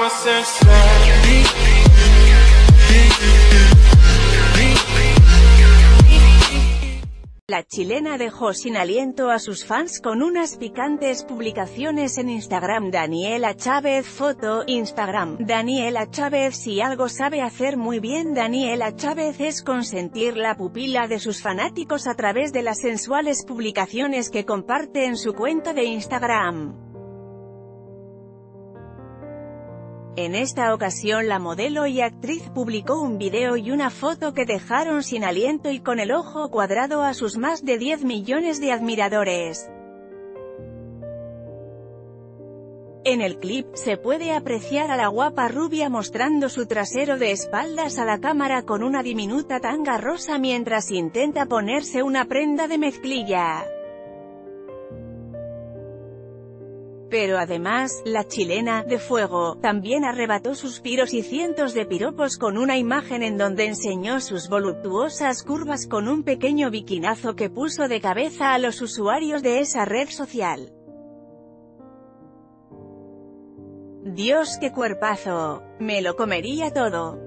La chilena dejó sin aliento a sus fans con unas picantes publicaciones en Instagram. Daniela Chávez. Foto, Instagram. Daniela Chávez. Si algo sabe hacer muy bien Daniela Chávez es consentir la pupila de sus fanáticos a través de las sensuales publicaciones que comparte en su cuenta de Instagram. En esta ocasión la modelo y actriz publicó un video y una foto que dejaron sin aliento y con el ojo cuadrado a sus más de 10 millones de admiradores. En el clip, se puede apreciar a la guapa rubia mostrando su trasero de espaldas a la cámara con una diminuta tanga rosa mientras intenta ponerse una prenda de mezclilla. Pero además, la chilena, de fuego, también arrebató suspiros y cientos de piropos con una imagen en donde enseñó sus voluptuosas curvas con un pequeño bikinazo que puso de cabeza a los usuarios de esa red social. Dios, qué cuerpazo. Me lo comería todo.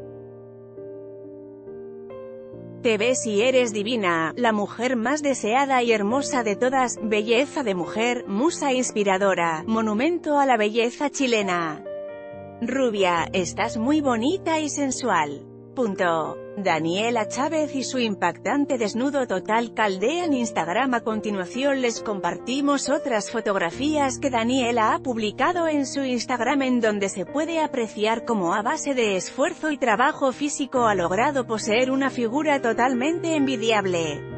Te ves y eres divina, la mujer más deseada y hermosa de todas, belleza de mujer, musa inspiradora, monumento a la belleza chilena. Rubia, estás muy bonita y sensual. Punto. Daniela Chávez y su impactante desnudo total caldean Instagram. A continuación les compartimos otras fotografías que Daniela ha publicado en su Instagram en donde se puede apreciar cómo a base de esfuerzo y trabajo físico ha logrado poseer una figura totalmente envidiable.